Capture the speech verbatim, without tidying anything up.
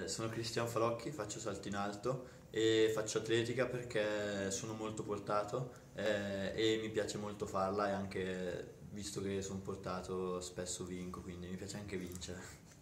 Sono Cristian Falocchi, faccio salto in alto e faccio atletica perché sono molto portato eh, e mi piace molto farla e anche visto che sono portato spesso vinco, quindi mi piace anche vincere.